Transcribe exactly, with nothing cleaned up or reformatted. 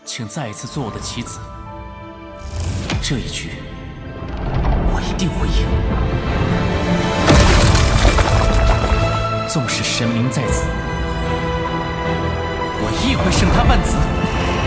请再一次做我的棋子。这一局，我一定会赢。纵使神明在此，我亦会胜他万子。